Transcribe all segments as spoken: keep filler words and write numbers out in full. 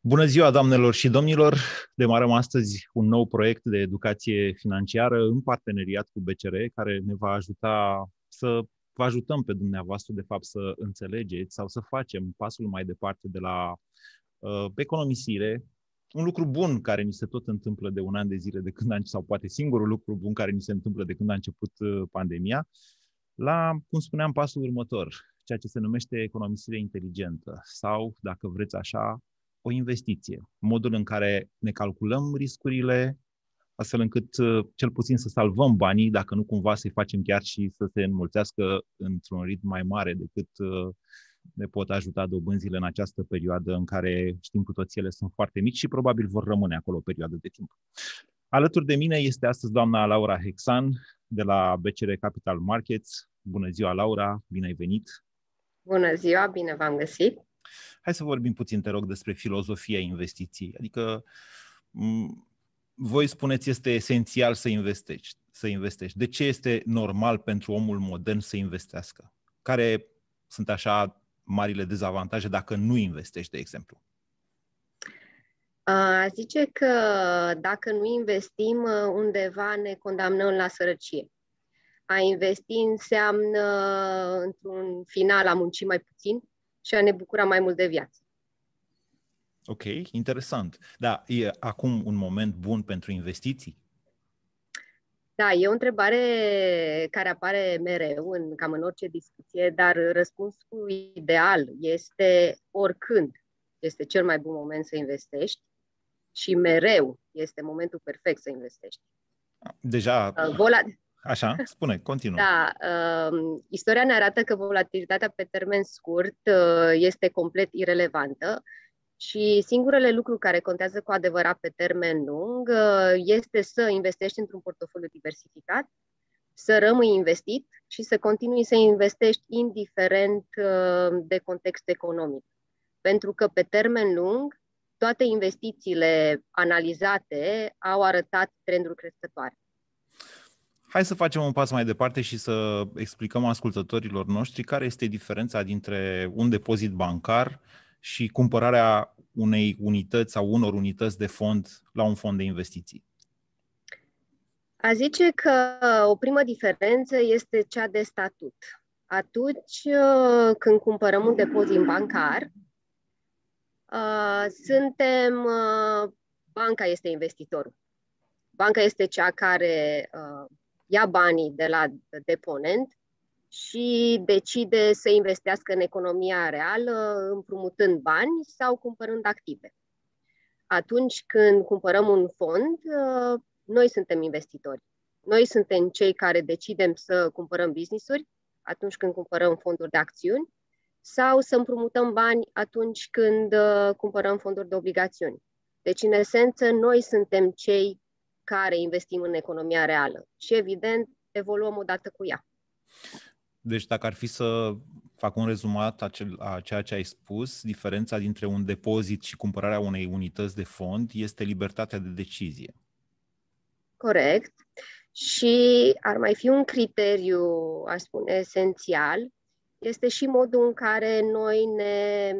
Bună ziua, doamnelor și domnilor! Demarăm astăzi un nou proiect de educație financiară în parteneriat cu B C R, care ne va ajuta să vă ajutăm pe dumneavoastră, de fapt, să înțelegeți sau să facem pasul mai departe de la uh, economisire. Un lucru bun care ni se tot întâmplă de un an de zile, de când a, sau poate singurul lucru bun care ni se întâmplă de când a început uh, pandemia, la, cum spuneam, pasul următor, ceea ce se numește economisire inteligentă sau, dacă vreți așa, o investiție. Modul în care ne calculăm riscurile, astfel încât cel puțin să salvăm banii, dacă nu cumva să-i facem chiar și să se înmulțească într-un ritm mai mare decât ne pot ajuta dobânzile în această perioadă în care știm cu toții ele sunt foarte mici și probabil vor rămâne acolo o perioadă de timp. Alături de mine este astăzi doamna Laura Hexan de la B C R Capital Markets. Bună ziua, Laura, bine ai venit! Bună ziua, bine v-am găsit! Hai să vorbim puțin, te rog, despre filozofia investiției. Adică, voi spuneți, este esențial să investești, să investești. De ce este normal pentru omul modern să investească? Care sunt așa marile dezavantaje dacă nu investești, de exemplu? A zice că dacă nu investim, undeva ne condamnăm la sărăcie. A investi înseamnă, într-un final, a munci mai puțin și a ne bucura mai mult de viață. Ok, interesant. Da, e acum un moment bun pentru investiții? Da, e o întrebare care apare mereu, în, cam în orice discuție, dar răspunsul ideal este oricând este cel mai bun moment să investești și mereu este momentul perfect să investești. Deja... Uh, vola- Așa, spune, continuă. Da, uh, istoria ne arată că volatilitatea pe termen scurt uh, este complet irelevantă și singurele lucruri care contează cu adevărat pe termen lung uh, este să investești într-un portofoliu diversificat, să rămâi investit și să continui să investești indiferent uh, de context economic. Pentru că pe termen lung, toate investițiile analizate au arătat trenduri crescătoare. Hai să facem un pas mai departe și să explicăm ascultătorilor noștri care este diferența dintre un depozit bancar și cumpărarea unei unități sau unor unități de fond la un fond de investiții. A zice că o primă diferență este cea de statut. Atunci când cumpărăm un depozit bancar, suntem, banca este investitorul. Banca este cea care ia banii de la deponent și decide să investească în economia reală împrumutând bani sau cumpărând active. Atunci când cumpărăm un fond, noi suntem investitori. Noi suntem cei care decidem să cumpărăm business-uri atunci când cumpărăm fonduri de acțiuni sau să împrumutăm bani atunci când cumpărăm fonduri de obligațiuni. Deci, în esență, noi suntem cei care investim în economia reală și, evident, evoluăm odată cu ea. Deci, dacă ar fi să fac un rezumat a ceea ce ai spus, diferența dintre un depozit și cumpărarea unei unități de fond este libertatea de decizie. Corect. Și ar mai fi un criteriu, aș spune, esențial, este și modul în care noi ne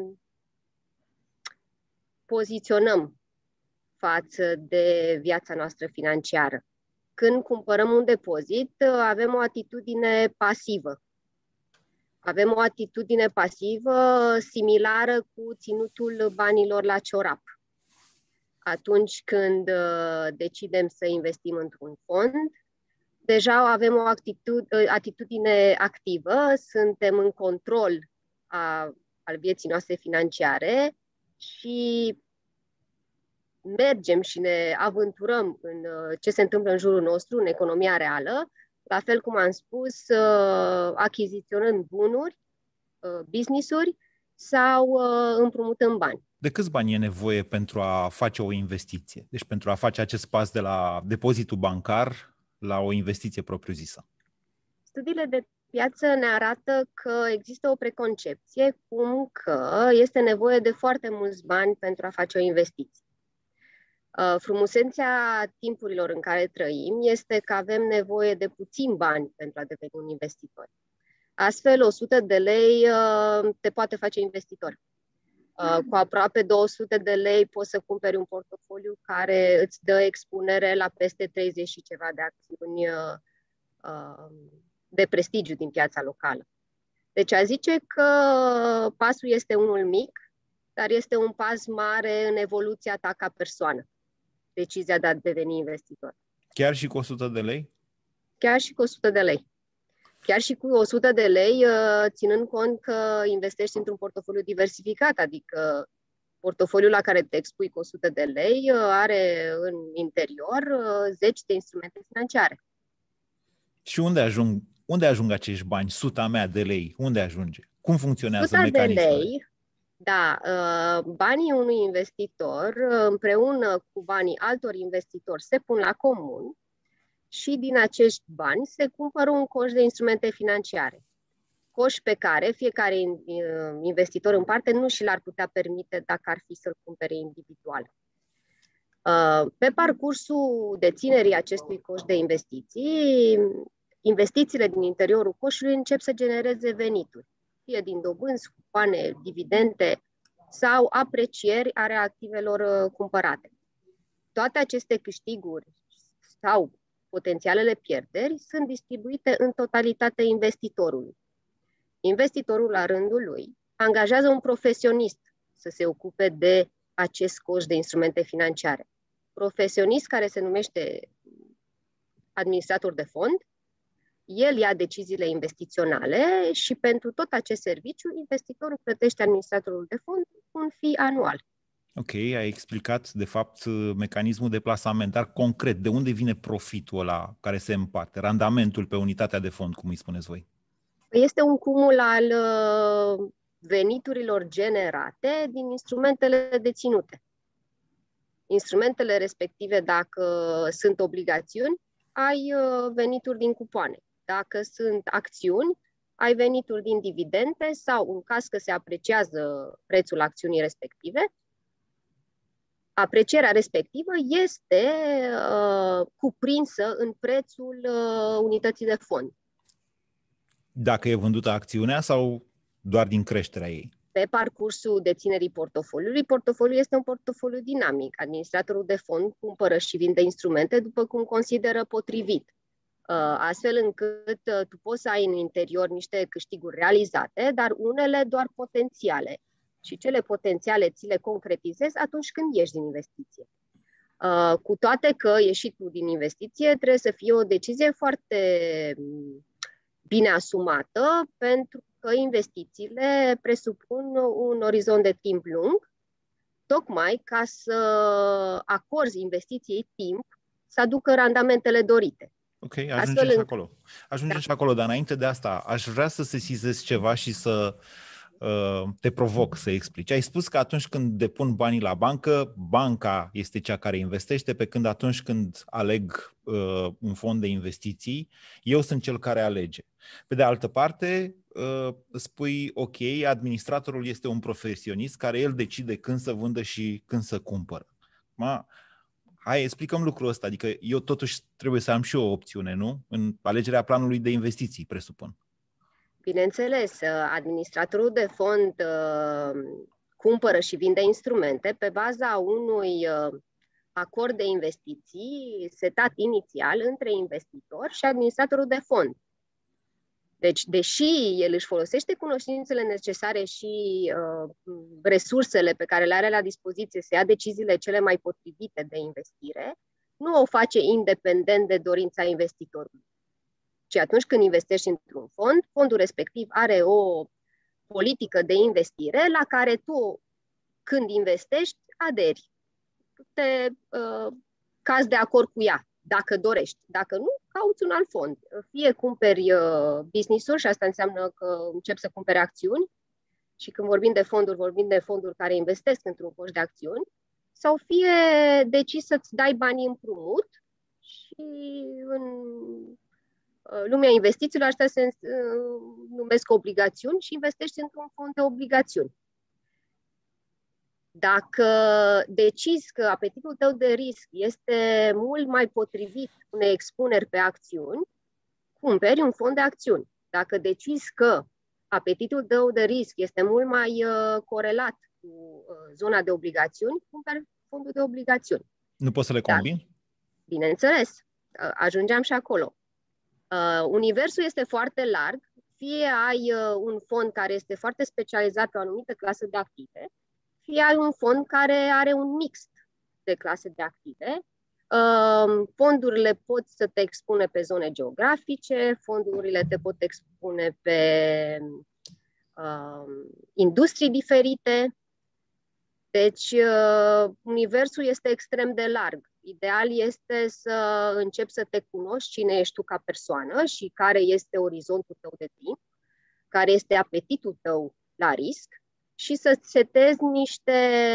poziționăm față de viața noastră financiară. Când cumpărăm un depozit, avem o atitudine pasivă. Avem o atitudine pasivă similară cu ținutul banilor la ciorap. Atunci când decidem să investim într-un fond, deja avem o atitudine activă, suntem în control a, al vieții noastre financiare și mergem și ne aventurăm în ce se întâmplă în jurul nostru, în economia reală, la fel cum am spus, achiziționând bunuri, business-uri sau împrumutând bani. De câți bani e nevoie pentru a face o investiție? Deci pentru a face acest pas de la depozitul bancar la o investiție propriu-zisă? Studiile de piață ne arată că există o preconcepție cum că este nevoie de foarte mulți bani pentru a face o investiție. Frumusețea timpurilor în care trăim este că avem nevoie de puțini bani pentru a deveni un investitor. Astfel, o sută de lei te poate face investitor. Cu aproape două sute de lei poți să cumperi un portofoliu care îți dă expunere la peste treizeci și ceva de acțiuni de prestigiu din piața locală. Deci a zice că pasul este unul mic, dar este un pas mare în evoluția ta ca persoană. Decizia de a deveni investitor. Chiar și cu o sută de lei? Chiar și cu o sută de lei. Chiar și cu o sută de lei, ținând cont că investești într-un portofoliu diversificat, adică portofoliul la care te expui cu o sută de lei are în interior zeci de instrumente financiare. Și unde ajung, unde ajung acești bani? Suta mea de lei, unde ajunge? Cum funcționează suta mecanismele? De lei, da, banii unui investitor împreună cu banii altor investitori se pun la comun și din acești bani se cumpără un coș de instrumente financiare. Coș pe care fiecare investitor în parte nu și l-ar putea permite dacă ar fi să-l cumpere individual. Pe parcursul deținerii acestui coș de investiții, investițiile din interiorul coșului încep să genereze venituri, fie din dobânzi, cupoane, dividende sau aprecieri ale activelor cumpărate. Toate aceste câștiguri sau potențialele pierderi sunt distribuite în totalitate investitorului. Investitorul, la rândul lui, angajează un profesionist să se ocupe de acest coș de instrumente financiare. Profesionist care se numește administrator de fond, el ia deciziile investiționale și pentru tot acest serviciu, investitorul plătește administratorul de fond un fee anual. Ok, ai explicat, de fapt, mecanismul de plasament, dar concret, de unde vine profitul ăla care se împarte, randamentul pe unitatea de fond, cum îi spuneți voi? Este un cumul al veniturilor generate din instrumentele deținute. Instrumentele respective, dacă sunt obligațiuni, ai venituri din cupoane. Dacă sunt acțiuni, ai venituri din dividende sau, în caz că se apreciază prețul acțiunii respective, aprecierea respectivă este uh, cuprinsă în prețul uh, unității de fond. Dacă e vândută acțiunea sau doar din creșterea ei? Pe parcursul deținerii portofoliului, portofoliul este un portofoliu dinamic. Administratorul de fond cumpără și vinde instrumente după cum consideră potrivit, astfel încât tu poți să ai în interior niște câștiguri realizate, dar unele doar potențiale. Și cele potențiale ți le concretizezi atunci când ieși din investiție. Cu toate că ieși tu din investiție, trebuie să fie o decizie foarte bine asumată, pentru că investițiile presupun un orizont de timp lung, tocmai ca să acorzi investiției timp să aducă randamentele dorite. Ok, ajungem și acolo. Ajungem da. și acolo, dar înainte de asta, aș vrea să sesizez ceva și să uh, te provoc să explici. Ai spus că atunci când depun banii la bancă, banca este cea care investește, pe când atunci când aleg uh, un fond de investiții, eu sunt cel care alege. Pe de altă parte, uh, spui, ok, administratorul este un profesionist care el decide când să vândă și când să cumpără. Ma, hai, explicăm lucrul ăsta. Adică eu totuși trebuie să am și o opțiune, nu? În alegerea planului de investiții, presupun. Bineînțeles, administratorul de fond uh, cumpără și vinde instrumente pe baza unui uh, acord de investiții setat inițial între investitor și administratorul de fond. Deci, deși el își folosește cunoștințele necesare și uh, resursele pe care le are la dispoziție să ia deciziile cele mai potrivite de investire, nu o face independent de dorința investitorului. Ci atunci când investești într-un fond, fondul respectiv are o politică de investire la care tu, când investești, aderi. Te uh, cazi de acord cu ea, dacă dorești. Dacă nu, cauți un alt fond. Fie cumperi uh, business-uri și asta înseamnă că începi să cumperi acțiuni și când vorbim de fonduri, vorbim de fonduri care investesc într-un coș de acțiuni, sau fie decizi să-ți dai banii împrumut și în lumea investițiilor astea se numesc obligațiuni și investești într-un fond de obligațiuni. Dacă decizi că apetitul tău de risc este mult mai potrivit unei expuneri pe acțiuni, cumperi un fond de acțiuni. Dacă decizi că apetitul tău de risc este mult mai uh, corelat cu zona de obligațiuni, cumperi fondul de obligațiuni. Nu poți să le combini? Da. Bineînțeles, ajungeam și acolo. Universul este foarte larg, fie ai un fond care este foarte specializat pe o anumită clasă de active, fie ai un fond care are un mix de clase de active. Fondurile pot să te expune pe zone geografice, fondurile te pot expune pe uh, industrii diferite. Deci, uh, universul este extrem de larg. Ideal este să începi să te cunoști cine ești tu ca persoană și care este orizontul tău de timp, care este apetitul tău la risc și să-ți setezi niște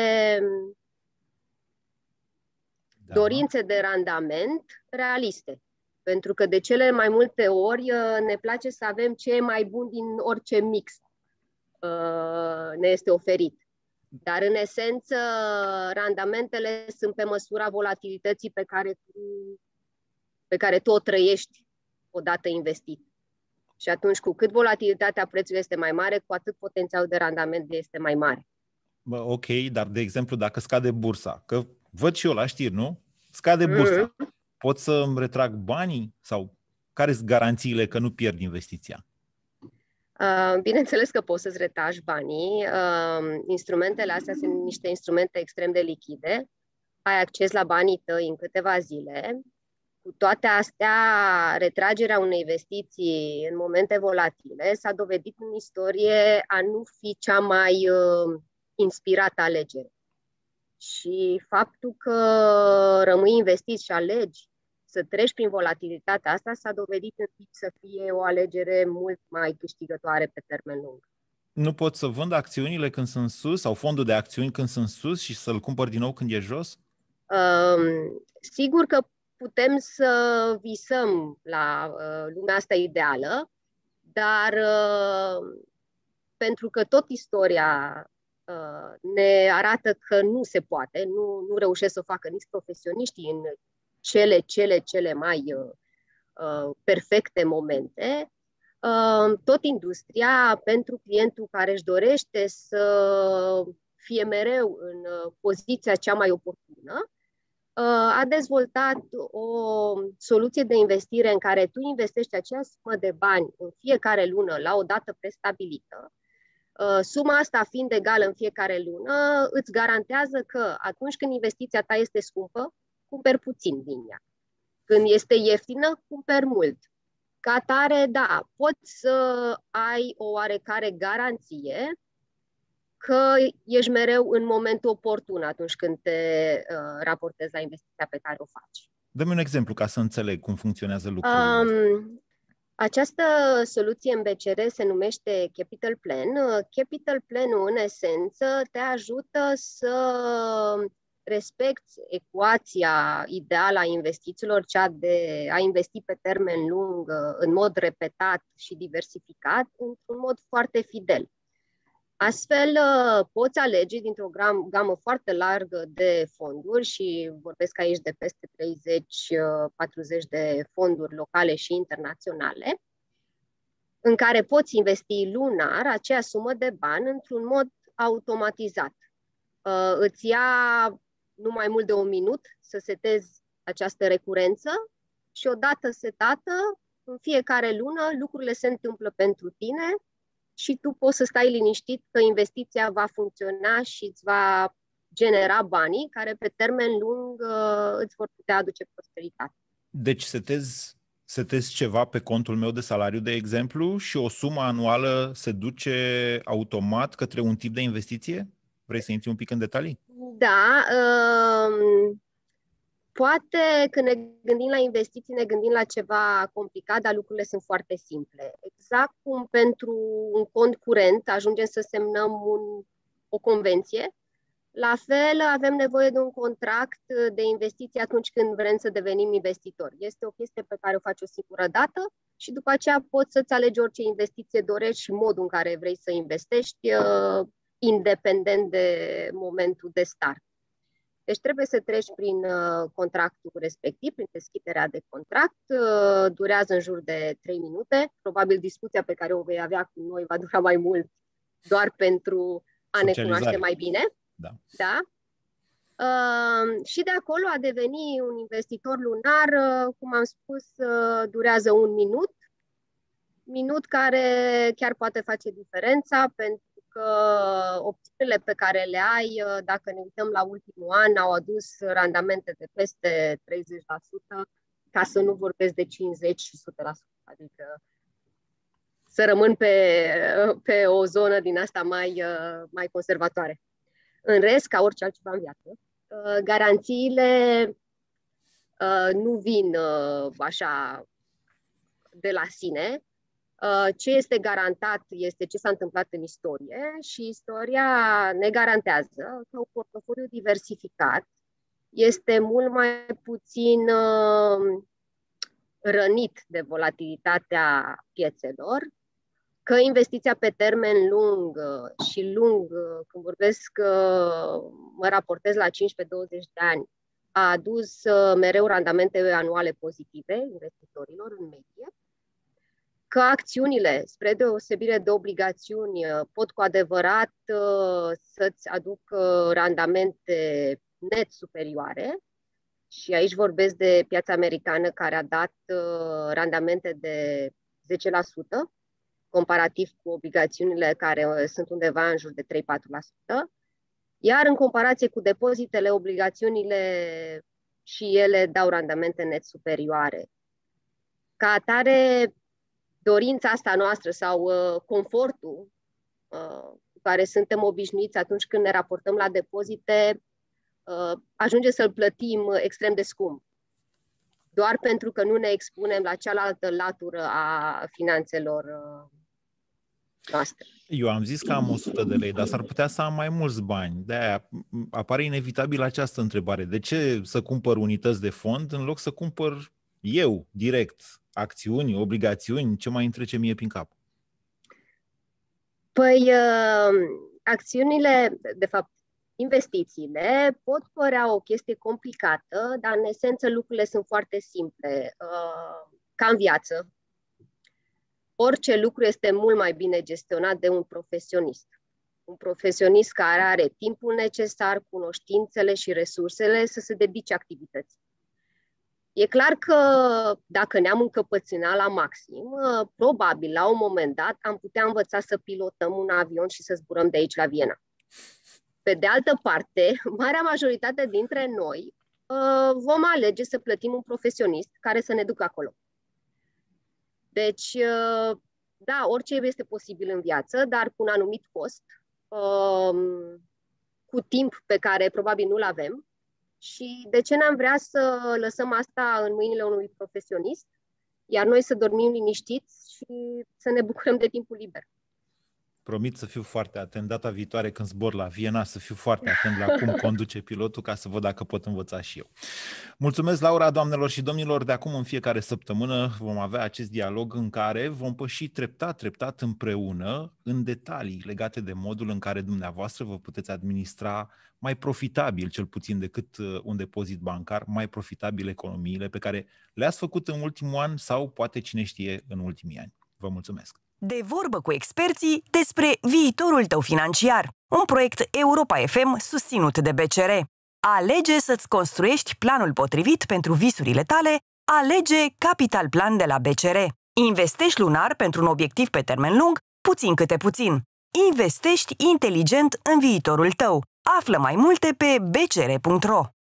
da. dorințe de randament realiste. Pentru că de cele mai multe ori ne place să avem ce e mai bun din orice mix uh, ne este oferit. Dar, în esență, randamentele sunt pe măsura volatilității pe care tu, pe care tu o trăiești odată investit. Și atunci, cu cât volatilitatea prețului este mai mare, cu atât potențialul de randament este mai mare. Bă, ok, dar, de exemplu, dacă scade bursa, că văd și eu la știri, nu? Scade bursa. Mm-hmm. Pot să îmi retrag banii? Sau care sunt garanțiile că nu pierd investiția? Uh, bineînțeles că poți să-ți retragi banii. Uh, instrumentele astea sunt niște instrumente extrem de lichide. Ai acces la banii tăi în câteva zile. Cu toate astea, retragerea unei investiții în momente volatile s-a dovedit în istorie a nu fi cea mai uh, inspirată alegere. Și faptul că rămâi investit și alegi să treci prin volatilitatea asta s-a dovedit în timp să fie o alegere mult mai câștigătoare pe termen lung. Nu pot să vând acțiunile când sunt sus sau fondul de acțiuni când sunt sus și să-l cumpăr din nou când e jos? Um, sigur că putem să visăm la uh, lumea asta ideală, dar uh, pentru că tot istoria uh, ne arată că nu se poate, nu, nu reușesc să o facă nici profesioniștii în cele, cele, cele mai uh, perfecte momente, uh, tot industria, pentru clientul care își dorește să fie mereu în uh, poziția cea mai oportună, uh, a dezvoltat o soluție de investire în care tu investești aceeași sumă de bani în fiecare lună la o dată prestabilită. Uh, suma asta fiind egală în fiecare lună, îți garantează că atunci când investiția ta este scumpă, cumperi puțin din ea. Când este ieftină, cumperi mult. Ca atare, da, poți să ai o oarecare garanție că ești mereu în momentul oportun atunci când te uh, raportezi la investiția pe care o faci. Dă-mi un exemplu ca să înțeleg cum funcționează lucrurile. Um, această soluție în B C R se numește Capital Plan. Capital Plan-ul, în esență, te ajută să respecti ecuația ideală a investițiilor, cea de a investi pe termen lung, în mod repetat și diversificat, într-un mod foarte fidel. Astfel, poți alege dintr-o gamă foarte largă de fonduri și vorbesc aici de peste treizeci patruzeci de fonduri locale și internaționale, în care poți investi lunar acea sumă de bani într-un mod automatizat. Îți ia nu mai mult de un minut să setezi această recurență și odată setată, în fiecare lună, lucrurile se întâmplă pentru tine și tu poți să stai liniștit că investiția va funcționa și îți va genera banii care pe termen lung îți vor putea aduce prosperitate. Deci setezi, setezi ceva pe contul meu de salariu, de exemplu, și o sumă anuală se duce automat către un tip de investiție? Vrei să intri un pic în detalii? Da. Um, poate când ne gândim la investiții, ne gândim la ceva complicat, dar lucrurile sunt foarte simple. Exact cum pentru un cont curent ajungem să semnăm un, o convenție, la fel avem nevoie de un contract de investiții atunci când vrem să devenim investitori. Este o chestie pe care o faci o singură dată și după aceea poți să-ți alegi orice investiție dorești și modul în care vrei să investești, uh, independent de momentul de start. Deci trebuie să treci prin uh, contractul respectiv, prin deschiderea de contract. Uh, durează în jur de trei minute. Probabil discuția pe care o vei avea cu noi va dura mai mult doar pentru a ne cunoaște mai bine. Da. Da? Uh, și de acolo a deveni un investitor lunar, uh, cum am spus, uh, durează un minut, minut care chiar poate face diferența, pentru că opțiunile pe care le ai, uh, dacă ne uităm la ultimul an, au adus randamente de peste treizeci la sută, ca să nu vorbesc de cincizeci și o sută la sută, adică să rămân pe, pe o zonă din asta mai, uh, mai conservatoare. În rest, ca orice altceva în viață, garanțiile nu vin așa de la sine. Ce este garantat este ce s-a întâmplat în istorie și istoria ne garantează că un portofoliu diversificat este mult mai puțin rănit de volatilitatea piețelor, că investiția pe termen lung și lung, când vorbesc, mă raportez la cincisprezece douăzeci de ani, a adus mereu randamente anuale pozitive investitorilor în medie, că acțiunile, spre deosebire de obligațiuni, pot cu adevărat să-ți aducă randamente net superioare, și aici vorbesc de piața americană, care a dat randamente de zece la sută, comparativ cu obligațiunile care sunt undeva în jur de trei patru la sută, iar în comparație cu depozitele, obligațiunile și ele dau randamente net superioare. Ca atare, dorința asta noastră sau uh, confortul uh, cu care suntem obișnuiți atunci când ne raportăm la depozite, uh, ajunge să-l plătim extrem de scump, doar pentru că nu ne expunem la cealaltă latură a finanțelor uh, noastre. Eu am zis că am o sută de lei, dar s-ar putea să am mai mulți bani. De-aia apare inevitabil această întrebare. De ce să cumpăr unități de fond în loc să cumpăr eu, direct, acțiuni, obligațiuni? Ce mai îmi trece mie prin cap? Păi, acțiunile, de fapt, investițiile pot părea o chestie complicată, dar în esență lucrurile sunt foarte simple. Ca în viață, orice lucru este mult mai bine gestionat de un profesionist. Un profesionist care are timpul necesar, cunoștințele și resursele să se dedice activității. E clar că dacă ne-am încăpățânat la maxim, probabil la un moment dat am putea învăța să pilotăm un avion și să zburăm de aici la Viena. Pe de altă parte, marea majoritate dintre noi vom alege să plătim un profesionist care să ne ducă acolo. Deci, da, orice este posibil în viață, dar cu un anumit cost, cu timp pe care probabil nu-l avem. Și de ce n-am vrea să lăsăm asta în mâinile unui profesionist, iar noi să dormim liniștiți și să ne bucurăm de timpul liber? Promit să fiu foarte atent data viitoare când zbor la Viena, să fiu foarte atent la cum conduce pilotul, ca să văd dacă pot învăța și eu. Mulțumesc, Laura, doamnelor și domnilor. De acum în fiecare săptămână vom avea acest dialog în care vom păși treptat, treptat împreună în detalii legate de modul în care dumneavoastră vă puteți administra mai profitabil, cel puțin decât un depozit bancar, mai profitabil economiile pe care le-ați făcut în ultimul an sau poate cine știe în ultimii ani. Vă mulțumesc! De vorbă cu experții despre viitorul tău financiar. Un proiect Europa F M susținut de B C R. Alege să-ți construiești planul potrivit pentru visurile tale. Alege Capital Plan de la B C R. Investești lunar pentru un obiectiv pe termen lung, puțin câte puțin. Investești inteligent în viitorul tău. Află mai multe pe b c r punct r o.